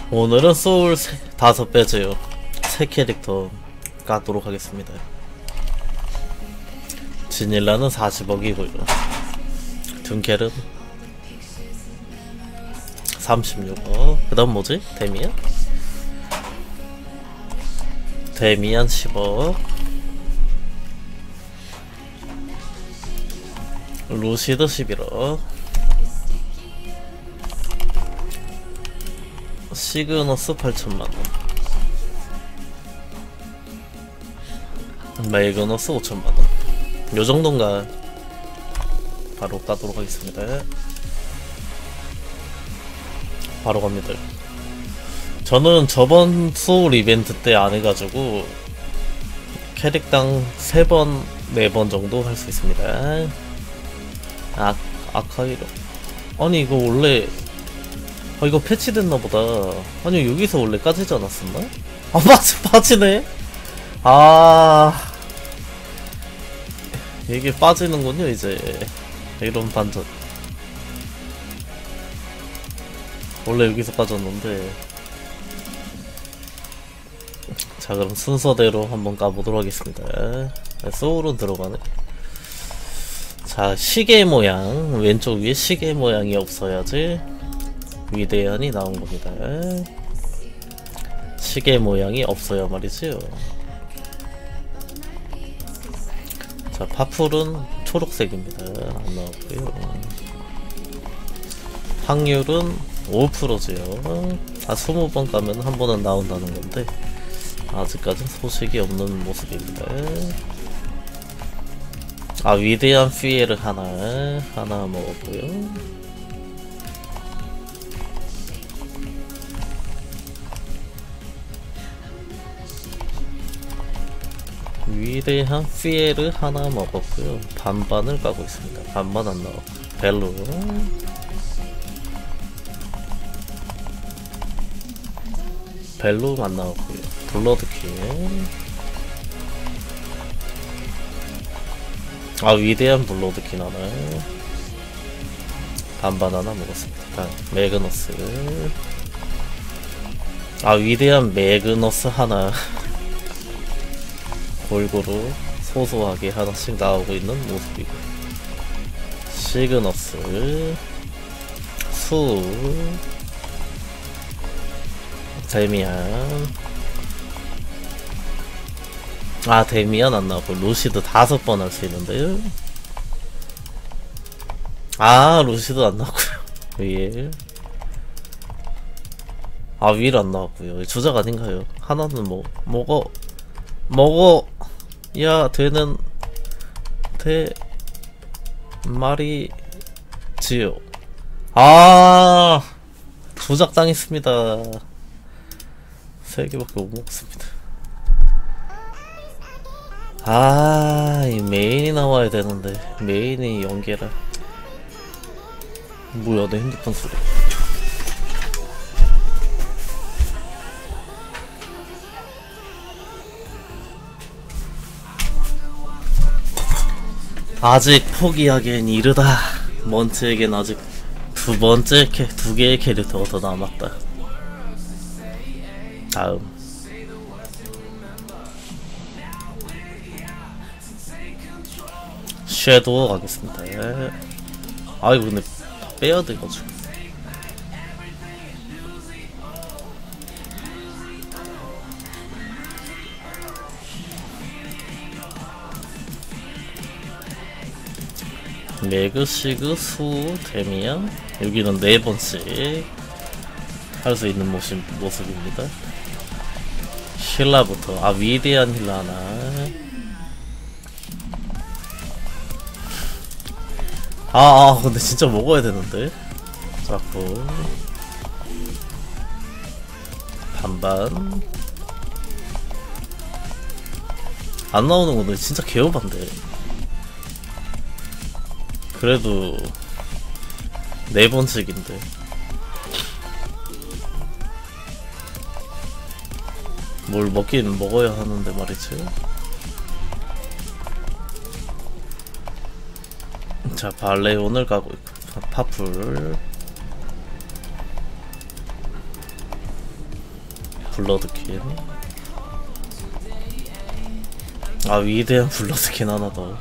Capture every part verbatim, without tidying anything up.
오늘은 소울 세, 다섯 배째요. 세 캐릭터 까도록 하겠습니다. 지닐라는 사십억이고요. 둔켈은 삼십육억. 그 다음 뭐지? 데미안? 데미안 십억. 루시드 십일억. 시그너스 팔천만원. 메이그너스 오천만원. 요정도인가 바로 까도록 하겠습니다. 바로 갑니다. 저는 저번 소울 이벤트 때 안해가지고 캐릭당 세 번, 네 번 정도 할 수 있습니다. 아, 아카이로. 아니 이거 원래 아 이거 패치됐나보다. 아니 여기서 원래 까지지 않았었나? 아 빠지, 빠지네? 아 이게 빠지는군요 이제. 이런 반전. 원래 여기서 빠졌는데. 자 그럼 순서대로 한번 까보도록 하겠습니다. 소울은 들어가네. 자 시계 모양 왼쪽 위에 시계 모양이 없어야지 위대한이 나온 겁니다. 시계 모양이 없어야 말이지요. 자 파풀은 초록색입니다. 안 나왔고요. 확률은 오 퍼센트지요. 아 스무 번 까면 한 번은 나온다는 건데 아직까진 소식이 없는 모습입니다. 아 위대한 피에르 하나 하나 먹었고요. 위대한 피에르 하나 먹었고요. 반반을 까고 있습니다. 반반 안 나왔고 벨루 벨루 안 나왔고요. 블러드킨 아 위대한 블러드킨 하나 반반 하나 먹었습니다. 아, 매그너스 아 위대한 매그너스 하나 골고루 소소하게 하나씩 나오고 있는 모습이고 시그너스 수 데미안 아 데미안 안 나오고 루시드 다섯 번 할 수 있는데요. 아 루시드 안 나왔고요. 윌 아 윌 안 나왔고요. 주작 아닌가요? 하나는 뭐 먹어 먹어야 되는 대 말이지요. 아 조작 당했습니다. 세 개밖에 못 먹었습니다. 아, 이 메인이 나와야 되는데 메인이 연계라. 뭐야 내 핸드폰 소리. 아직 포기하기엔 이르다. 먼트에겐 아직 두 번째 캐, 두 개의 캐릭터가 더 남았다. 다음 섀도우 가겠습니다. 아이고 근데 빼야 돼가지고. 매그시그 수 데미안 여기는 네 번씩 할 수 있는 모습, 모습입니다. 힐라부터 아 위대한 힐라 하나 아, 아 근데 진짜 먹어야 되는데 자꾸 반반 안 나오는 건데 진짜 개오반데. 그래도 네 번씩인데 뭘 먹긴 먹어야 하는데 말이지. 자 발레온을 가고 있고 파풀 블러드킨. 아, 위대한 블러드킨 하나 더.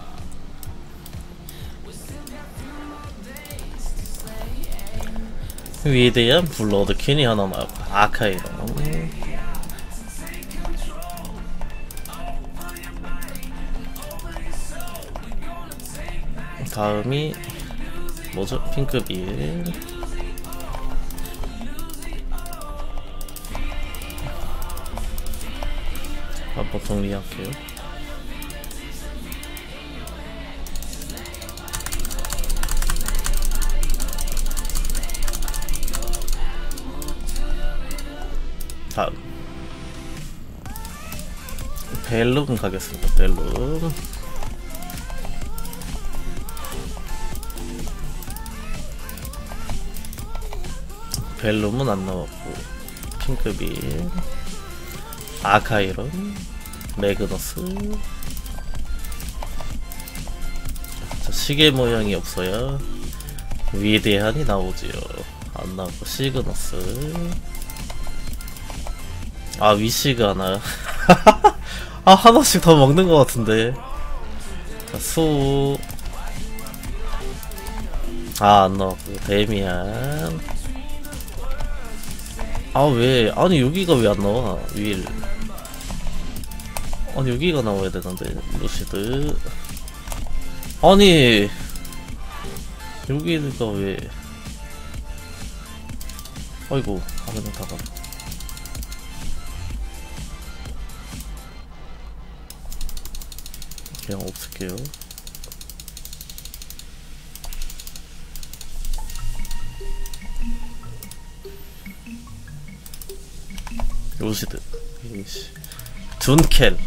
위대한 블러드킨이 하나 나오고 아카이런. 다음이 뭐죠? 핑크빌. 한번 정리할게요. 다음 벨룸 가겠습니다. 벨룸. 벨룸은 안 나왔고 핑크빌, 아카이론, 매그너스. 자, 시계 모양이 없어야 위대한이 나오지요. 안 나오고 시그너스. 아, 위시그 하나. 아, 하나씩 더 먹는 것 같은데. 자, 수. 아, 안 나왔고 데미안. 아, 왜? 아니, 여기가 왜 안 나와? 윌. 아니, 여기가 나와야 되는데. 루시드. 아니, 여기가 왜? 아이고, 화면을 닫아. 그냥 없을게요. 루시드. 둔켈.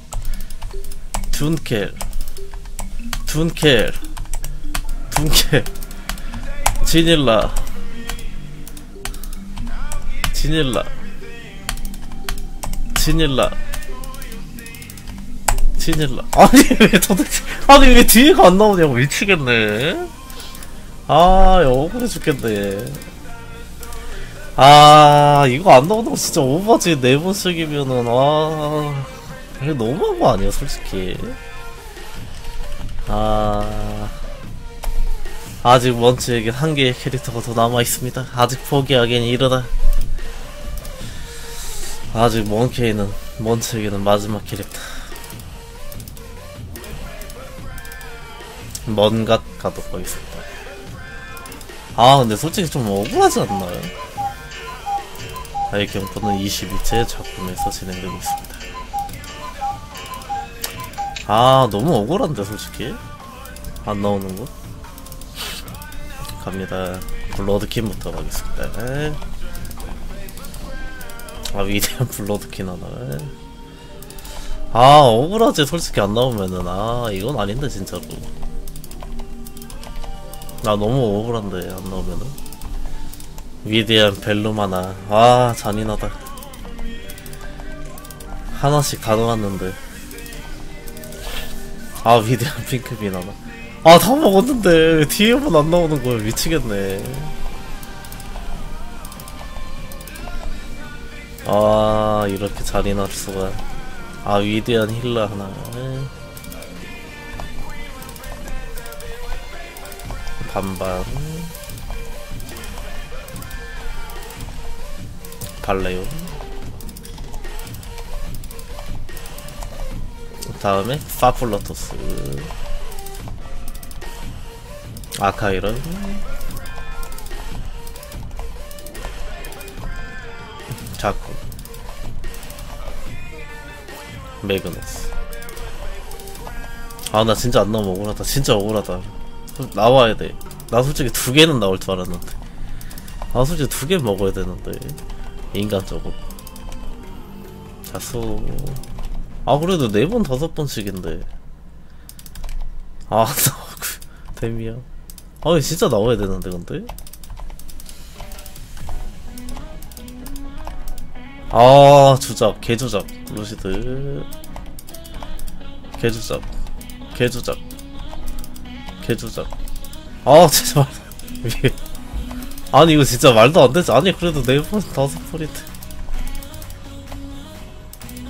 둔켈. 둔켈. 둔켈. 지닐라. 지닐라. 지닐라. 지닐라. 아니, 왜 도대체, 아니, 왜 뒤에가 안 나오냐고. 미치겠네. 아, 억울해 죽겠네. 아, 이거 안 나오는 거 진짜 오버지. 네 번씩이면은, 아, 이거 너무한 거 아니야, 솔직히. 아, 아직 먼치에겐 한 개의 캐릭터가 더 남아있습니다. 아직 포기하기엔 이르다. 아직 먼케이는, 먼치에게는 마지막 캐릭터. 먼갓 가도록 하겠습니다. 아, 근데 솔직히 좀 억울하지 않나요? 아이경포는 이십이 째 작품에서 진행되고 있습니다. 아, 너무 억울한데 솔직히 안 나오는 거. 갑니다. 블러드킨부터 가겠습니다. 아, 위대한 블러드킨 하나. 아, 억울하지 솔직히 안 나오면은. 아, 이건 아닌데 진짜로. 나 너무 억울한데 안 나오면은. 위대한 벨룸 하나. 아, 잔인하다. 하나씩 다 나왔는데. 아, 위대한 핑크빈 하나. 아, 다 먹었는데 왜 뒤에만 안 나오는 거야. 미치겠네. 아, 이렇게 잔인할 수가. 아, 위대한 힐러 하나. 반반. 발레요. 다음에 파플러토스, 아카이런, 자쿠, 매그너스. 아, 나 진짜 안 나오면 억울하다. 진짜 억울하다. 나와야 돼. 나 솔직히 두 개는 나올 줄 알았는데. 아, 솔직히 두 개 먹어야 되는데. 인간적으로. 자수. 아, 그래도 네 번 다섯 번씩인데. 아, 나오고. 데미야. 아, 진짜 나와야 되는데, 근데? 아, 주작. 개주작. 루시드. 개주작. 개주작. 개주작. 아, 진짜 말. 아니, 이거 진짜 말도 안 되지. 아니, 그래도 네 번, 다섯 번인데.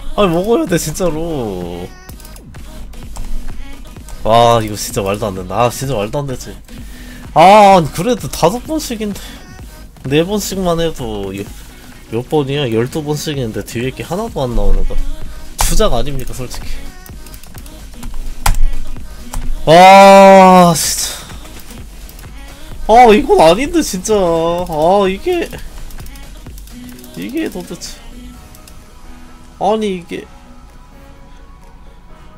아니 먹어야 돼 진짜로. 와 이거 진짜 말도 안 된다. 아 진짜 말도 안 되지. 아 그래도 다섯 번씩인데 네 번씩만 해도 여, 몇 번이야? 열두 번씩인데 뒤에 게 하나도 안 나오는 거 주작 아닙니까 솔직히. 아 진짜. 아 이건 아닌데 진짜. 아 이게 이게 도대체 아니 이게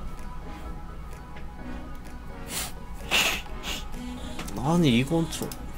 아니 이건 좀